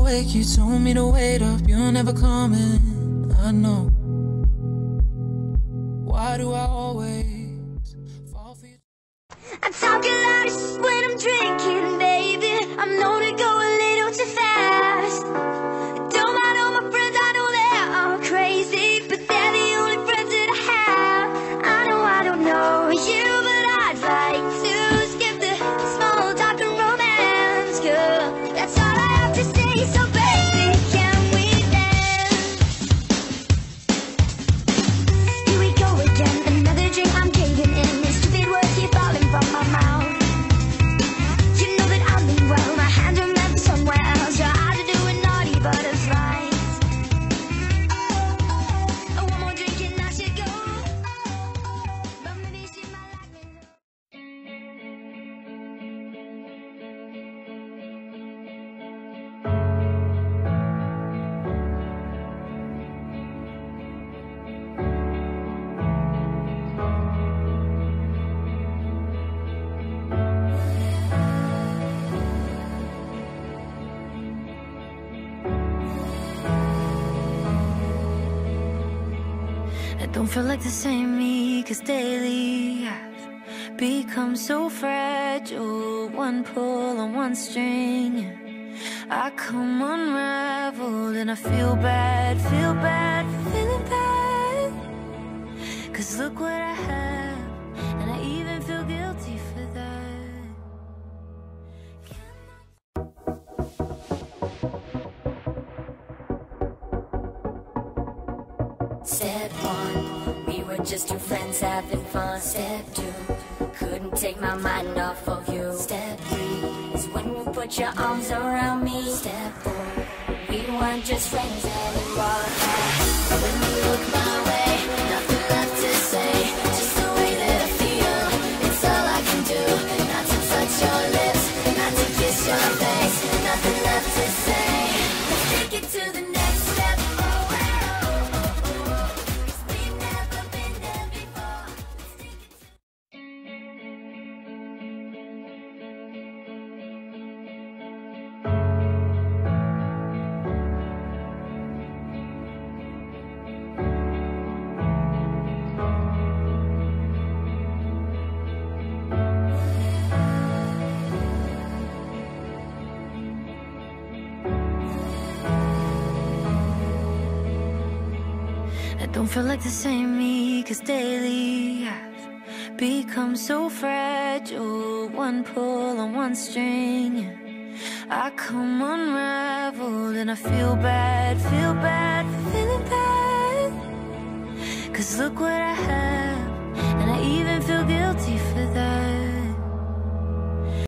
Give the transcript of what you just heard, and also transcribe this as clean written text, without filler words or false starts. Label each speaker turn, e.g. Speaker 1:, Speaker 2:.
Speaker 1: awake, you told me to wait up. You're never coming, I know. Why do I always fall for you?
Speaker 2: I talk a lot of shit when I'm drinking, baby. I'm known to go a little too fast. Don't mind all my friends, I know they're all crazy, but they're the only friends that I have. I don't know you, but I'd like to skip the small talk and romance, girl. That's all I have to say, so baby, can we dance? Here we go again, another drink, I'm caving in. These stupid words keep falling from my mouth. You know that I mean well, my hands are meant for somewhere else. Your eyes are doing naughty butterflies. Oh, one more drink and I should go, but maybe she might like me.
Speaker 3: I don't feel like the same me, cause daily I've become so fragile. One pull on one string, I come unraveled, and I feel bad for feeling bad. Cause look what I have, and I even feel guilty for that.
Speaker 4: Step one, we were just two friends having fun. Step two, couldn't take my mind off of you. Step three, is when you put your arms around me. Step four, we weren't just friends anymore. When you look my way, nothing left to say, just the way that I feel. It's all I can do, not to touch your lips, not to kiss your face. Nothing left to say, let's take it to the next step.
Speaker 3: I don't feel like the same me, cause daily I've become so fragile. One pull on one string, I come unraveled, and I feel bad for feeling bad. Cause look what I have.